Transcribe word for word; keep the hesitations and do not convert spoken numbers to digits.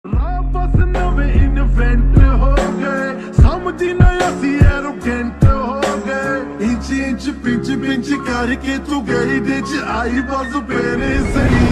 ਬਸ ਨਵੇਂ ਇਨਵੈਂਟ ਹੋ ਗਏ, ਸਮਝੀ ਨਾ ਅਸੀਂ ਐਰੋਗੈਂਟ ਹੋ ਗਏ। ਇੰਚ ਇੰਚ ਪਿੰਚ ਪਿੰਚ ਕਰਕੇ ਤੂੰ ਗਈ ਦੇ ਚ ਆਈ ਬਸ ਮੇਰੇ ਸਹੀ